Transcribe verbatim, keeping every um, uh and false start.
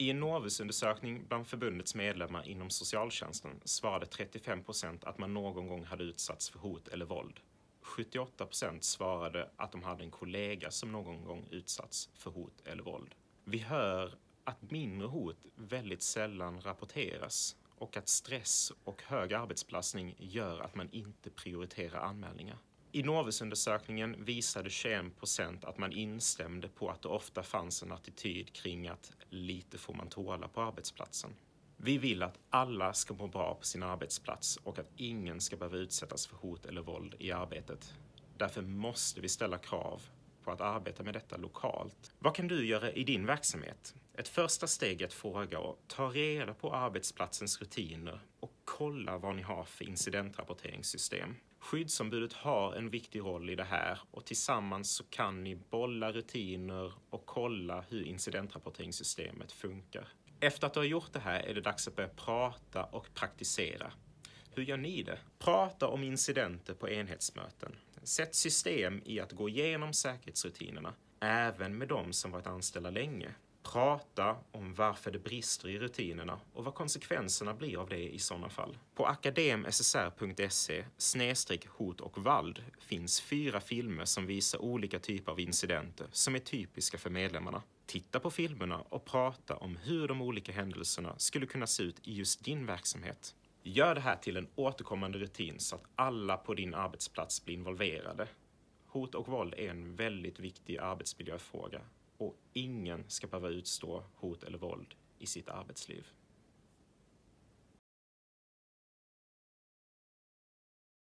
I en Novusundersökning bland förbundets medlemmar inom socialtjänsten svarade trettiofem procent att man någon gång hade utsatts för hot eller våld. sjuttioåtta procent svarade att de hade en kollega som någon gång utsatts för hot eller våld. Vi hör att mindre hot väldigt sällan rapporteras och att stress och hög arbetsbelastning gör att man inte prioriterar anmälningar. I Novusundersökningen visade tjugoen procent att man instämde på att det ofta fanns en attityd kring att lite får man tåla på arbetsplatsen. Vi vill att alla ska må bra på sin arbetsplats och att ingen ska behöva utsättas för hot eller våld i arbetet. Därför måste vi ställa krav på att arbeta med detta lokalt. Vad kan du göra i din verksamhet? Ett första steg är att fråga och ta reda på arbetsplatsens rutiner och kolla vad ni har för incidentrapporteringssystem. Skyddsombudet har en viktig roll i det här och tillsammans så kan ni bolla rutiner och kolla hur incidentrapporteringssystemet funkar. Efter att du har gjort det här är det dags att börja prata och praktisera. Hur gör ni det? Prata om incidenter på enhetsmöten. Sätt system i att gå igenom säkerhetsrutinerna, även med de som varit anställda länge. Prata om varför det brister i rutinerna och vad konsekvenserna blir av det i sådana fall. På akadem s s r punkt se snedstreck hot och våld finns fyra filmer som visar olika typer av incidenter som är typiska för medlemmarna. Titta på filmerna och prata om hur de olika händelserna skulle kunna se ut i just din verksamhet. Gör det här till en återkommande rutin så att alla på din arbetsplats blir involverade. Hot och våld är en väldigt viktig arbetsmiljöfråga och ingen ska behöva utstå hot eller våld i sitt arbetsliv.